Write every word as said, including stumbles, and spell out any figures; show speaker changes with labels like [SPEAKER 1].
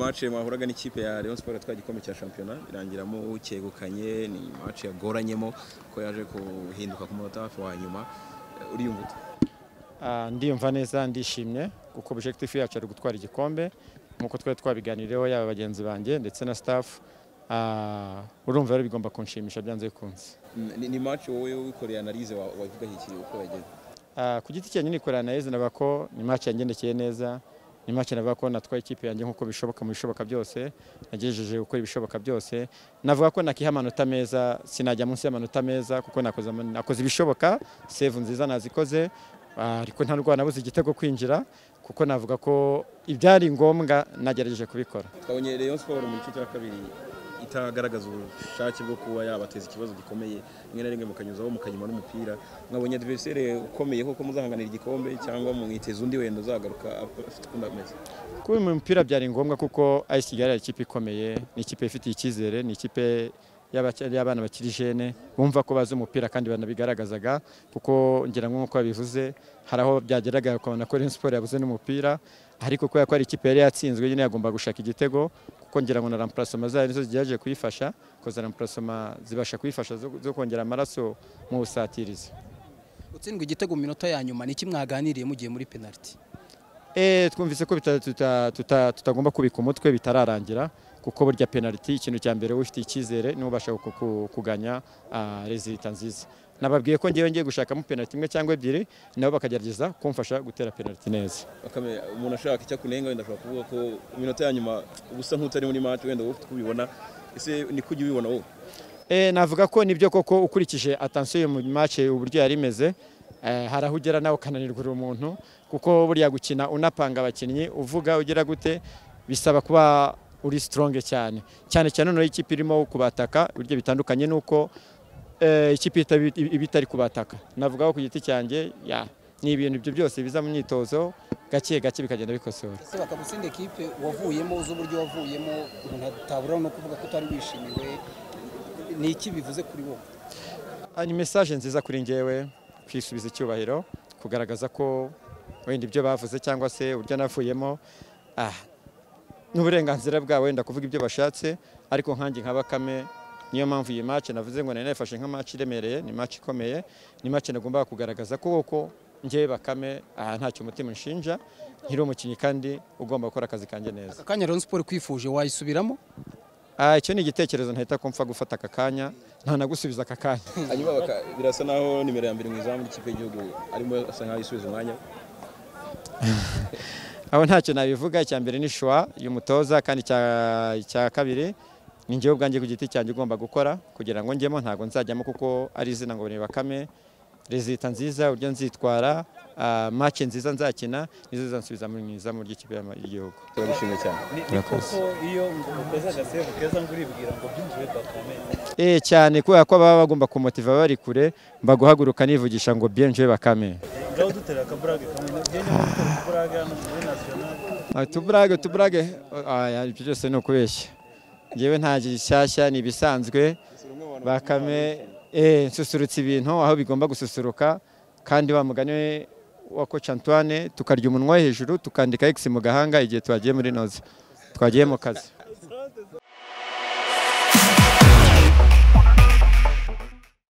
[SPEAKER 1] match mwahuraga n'ikipe ya Rayon Sport atwaye igikombe cya championnat birangiramo cyegukanye ni match yagoranyemo ko yaje kuhinduka ku munota hafi wa nyuma uriyumva ute?
[SPEAKER 2] Ah ndiyumva neza ndishimye kuko objective yacu ari gutwara igikombe nkuko twari twabiganiriyeho yaba bagenzi banjye ndetse na staff. Ah urumva rero bigomba kunshimisha byanze bikunze.
[SPEAKER 1] Ni match wowe wikoreye analyse wavuga iki uko yagenze?
[SPEAKER 2] Ah ku giti cyanjye nikoreye analyse nabako ni match yangendekeye neza. Ni match nabako natwaye ikipe yanjye nkuko bishoboka mu bishoboka byose nagejeje uko ibishoboka byose navuga ko nakiha amanota meza sinajya munsi y'amanota meza kuko nakoze nakoze ibishoboka save nziza nazikoze ariko nta rwana nabuze igitego kwinjira kuko navuga ko ibyari ngombwa nagerageje kubikora.
[SPEAKER 1] Twabonye Rayon Sport mu gice cya kabiri itagaragaza ubushake bwo kuba yabateza ikibazo gikomeye rimwe na rimwe mukanyuzaho mukanyuma n'umupira mwabonye adversaire ukomeye koko muzahanganira igikombe cyangwa mwiteza undi wenda uzagaruka afite kundameze
[SPEAKER 2] kuba mu mupira byari ngombwa kuko A S Kigali ari ikipe ikomeye ni ikipe ifite icyizere ni ikipe y'abana bakiri jene bumva ko bazi umupira kandi banabigaragazaga kuko ngira ngo nko babivuze haraho byageraga ukabona ko Rayon Sport yabuze n'umupira ariko ko yakora ikipe yari yatsinzwe nyine yagomba gushaka igitego kuko ngira ngo na remplacement zayo nizo zigiye kuyifasha koza remplacement zibasha kuyifasha zo kongera amaraso mu busatirizi.
[SPEAKER 3] Utsindwa igitego mu minota ya nyuma niki mwaganiriye mugiye muri penalty?
[SPEAKER 2] Eh twumvise ko tutagomba kubika umutwe bitararangira kuko burya penalty ikintu cya mbere ufite icyizere n'ubasha kuganya resultat nziza. Nababwiye ko ngiye ngiye gushaka mu penalty imwe cyangwa ebyiri nabo bakagerageza kumfasha gutera penalty neza.
[SPEAKER 1] Bakame umuntu ashaka icyo kunenga wenda ashaka kuvuga ko iminota ya nyuma ubusa nk'utari muri match wenda ufite kubibona ese ni kujya ubibona wowe?
[SPEAKER 2] Eh navuga ko nibyo koko ukurikije attention mu match uburyo yari imeze harahugera nawe kananirwa umuntu kuko buriya gukina unapanga abakinnyi uvuga ugira gute bisaba kuba uri strong cyane cyane cyane no ikipe irimo kubataka buryo bitandukanye nuko ikipe ibitari kubataka navuga ko ku giti cyanjye ya ni ibintu byo byose biza mu myitozo gake gake bikagenda bikosora.
[SPEAKER 3] Ese bakagusinde equipe wavuyemo uzo buryo wavuyemo umuntu atabura no kuvuga ko utari wishimiwe ni iki bivuze kuri wowe?
[SPEAKER 2] Ni message nziza kuri njyewe kwisubiza icyubahiro kugaragaza ko wenda ibyo bavuze cyangwa se uburyo navuyemo ah n'uburenganzira bwawe wenda kuvuga ibyo bashatse ariko nkanjye nka Bakame niyo mpamvu iyi match navuze ngo nari nafashe nka match iremereye ni match ikomeye ni match nagomba kugaragaza ko koko njye Bakame aha ntacyo umutima nshinja nkiri umukinnyi kandi ugomba gukora akazi kanjye neza.
[SPEAKER 3] Akanya Rayon Sport kwifuje wayisubiramo?
[SPEAKER 2] Ah icyo ni igitekerezo ntahita kumfa gufata aka kanya nta nagusubiza aka kanya.
[SPEAKER 1] Hanyuma birasa naho nimero ya mbere mu izamu ikipe y'igihugu arimo asa nkaho yisubiza umwanya.
[SPEAKER 2] Aho ntacyo nabivuga icya mbere ni shwa y'umutoza kandi cya kabiri ni njyewe ubwanjye ku giti cyanjye ugomba gukora kugira ngo njyemo ntago nzajyamo kuko ari izina ngo ni Bakame resultat nziza uryo nzitwara match nziza nzakina nizo zansubiza mu mwiza mu ry'ikipe y'igihugu.
[SPEAKER 1] Turabishimye cyane.
[SPEAKER 4] Niko iyo ukoze agaseve keza nguribwira ngo byinjiwe Bakame.
[SPEAKER 2] Eh cyane kubera ko baba bagomba kumotiva bari kure mbaguhaguruka nivugisha ngo bienjwe Bakame.
[SPEAKER 4] Ngaho dutera akabrage kamwe byenye mu kabrage hano muri national.
[SPEAKER 2] Tubrage tubrage aya ibyo byose no kubeshya. Ngewe nta gishyashya ni bisanzwe Bakame eh susurutse ibintu aho bigomba gususuruka kandi wa mugane wa Coach Antoine tukarya umunwa hejuru tukandika X mu gahanga igihe twagiye muri noze twagiye mu kazi.